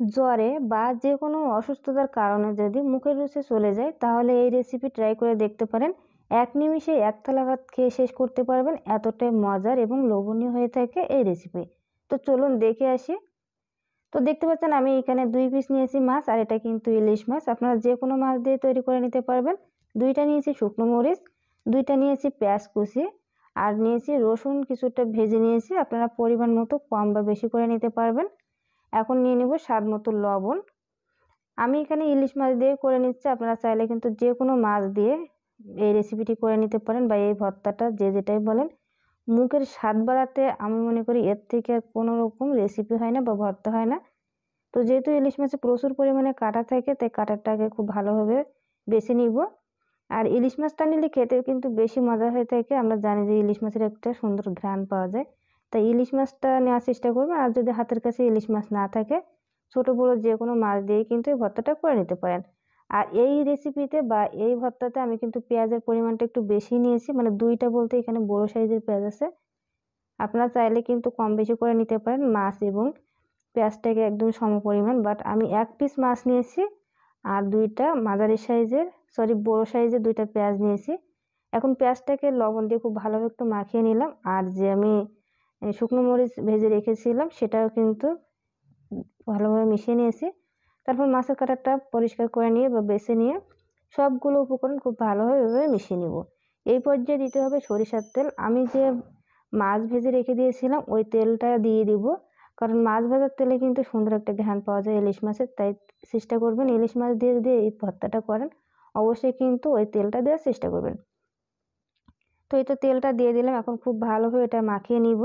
জ্বরে বা যে কোনো অসুস্থতার কারণে যদি মুখের রুচি চলে যায় তাহলে এই রেসিপি ট্রাই করে দেখতে পারেন। এক নিমিষে এক থালা ভাত খেয়ে শেষ করতে পারবেন, এতটাই মজার এবং লোভনীয় হয়ে থাকে এই রেসিপি। তো চলুন দেখে আসি। তো দেখতে পাচ্ছেন আমি এখানে 2 পিস নিয়েছি মাছ, আর এটা কিন্তু ইলিশ মাছ। আপনারা যে কোনো মাছ দিয়ে তৈরি করে নিতে পারবেন। 2টা নিয়েছি শুকনো মরিচ, 2টা নিয়েছি পেঁয়াজ কুচি, আর নিয়েছি রসুন কিছুটা ভেজে নিয়েছি। আপনারা পরিমাণ মতো কম বা বেশি করে নিতে পারবেন। এখন নিয়ে নেব স্বাদ মতো লবণ। আমি এখানে ইলিশ মাছ দিয়ে করে নিচ্ছি, আপনারা চাইলে কিন্তু যে কোনো মাছ দিয়ে এই রেসিপিটি করে নিতে পারেন বা এই ভর্তাটা যে যেটাই বলেন। মুখের স্বাদ বাড়াতে আমি মনে করি এর থেকে আর কোনো রকম রেসিপি হয় না বা ভর্তা হয় না। তো যেহেতু ইলিশ মাছে প্রচুর পরিমাণে কাঁটা থাকে তাই কাঁটাটাকে খুব ভালোভাবে বেছে নিব। আর ইলিশ মাছটা নিলে খেতে কিন্তু বেশি মজা হয়ে থাকে। আমরা জানি যে ইলিশ মাছের একটা সুন্দর ঘ্রাণ পাওয়া যায়। তাই ইলিশ মাছটা নেওয়ার চেষ্টা করবেন। আর যদি হাতের কাছে ইলিশ মাছ না থাকে, ছোট বড় যে কোনো মাছ দিয়েই কিন্তু এই ভর্তাটা করে নিতে পারেন। আর এই রেসিপিতে বা এই ভর্তাতে আমি কিন্তু পেঁয়াজের পরিমাণটা একটু বেশি নিয়েছি, মানে 2টা বলতে এখানে বড় সাইজের পেঁয়াজ আছে। আপনারা চাইলে কিন্তু কম বেশি করে নিতে পারেন মাছ এবং পেঁয়াজটাকে একদম সমপরিমাণ। বাট আমি 1 পিস মাছ নিয়েছি আর 2টা মাঝারি সাইজের বড় সাইজের 2টা পেঁয়াজ নিয়েছি। এখন পেঁয়াজটাকে লবণ দিয়ে খুব ভালোভাবে একটু মাখিয়ে নিলাম। আর যে আমি শুকনো মরিচ ভেজে রেখেছিলাম সেটাও কিন্তু ভালোভাবে মিশিয়ে নিয়েছি। তারপর মাছের কাঁটাটা পরিষ্কার করে নিয়ে বা বেছে নিয়ে সবগুলো উপকরণ খুব ভালোভাবে এভাবে মিশিয়ে নিব। এই পর্যায়ে দিতে হবে সরিষার তেল। আমি যে মাছ ভেজে রেখে দিয়েছিলাম ওই তেলটা দিয়ে দিব। কারণ মাছ ভাজার তেলে কিন্তু সুন্দর একটা ঘ্রাণ পাওয়া যায় ইলিশ মাছের। তাই চেষ্টা করবেন ইলিশ মাছ দিয়ে যদি এই ভর্তাটা করেন অবশ্যই কিন্তু ওই তেলটা দেওয়ার চেষ্টা করবেন। তো এই তো তেলটা দিয়ে দিলাম। এখন খুব ভালোভাবে এটা মাখিয়ে নিব।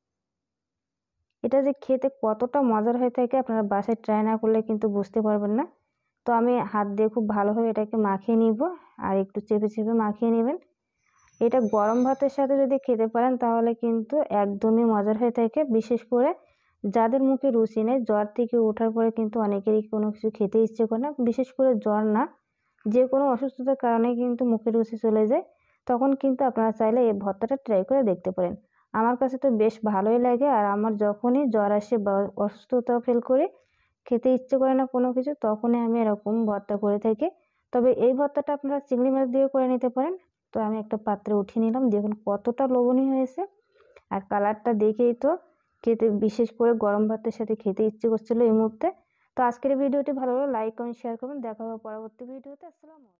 এটা যে খেতে কতটা মজার হয়ে থাকে আপনারা বাসায় ট্রাই না করলে কিন্তু বুঝতে পারবেন না। তো আমি হাত দিয়ে খুব ভালোভাবে এটাকে মাখিয়ে নিব। আর একটু চেপে চেপে মাখিয়ে নেবেন। এটা গরম ভাতের সাথে যদি খেতে পারেন তাহলে কিন্তু একদমই মজার হয়ে থাকে। বিশেষ করে যাদের মুখে রুচি নেই, জ্বর থেকে ওঠার পরে কিন্তু অনেকেরই কোনো কিছু খেতে ইচ্ছে করে না। বিশেষ করে জ্বর না, যে কোনো অসুস্থতার কারণে কিন্তু মুখে রুচি চলে যায়। তখন কিন্তু আপনারা চাইলে এই ভর্তাটা ট্রাই করে দেখতে পারেন। আমার কাছে তো বেশ ভালোই লাগে। আর আমার যখনই জ্বর আসে বা অসুস্থতা ফিল করি, খেতে ইচ্ছে করে না কোনো কিছু, তখনই আমি এরকম ভর্তা করে থাকি। তবে এই ভর্তাটা আপনারা চিংড়ি মাছ দিয়েও করে নিতে পারেন। তো আমি একটা পাত্রে উঠিয়ে নিলাম। দেখুন কতটা লোভনীয় হয়েছে। আর কালারটা দেখেই তো খেতে, বিশেষ করে গরম ভাতের সাথে খেতে ইচ্ছে করছিল এই মুহূর্তে। তো আজকের ভিডিওটি ভালো লাগলে লাইক কমেন্ট শেয়ার করবেন। দেখা হবে পরবর্তী ভিডিওতে। আসসালামু আলাইকুম।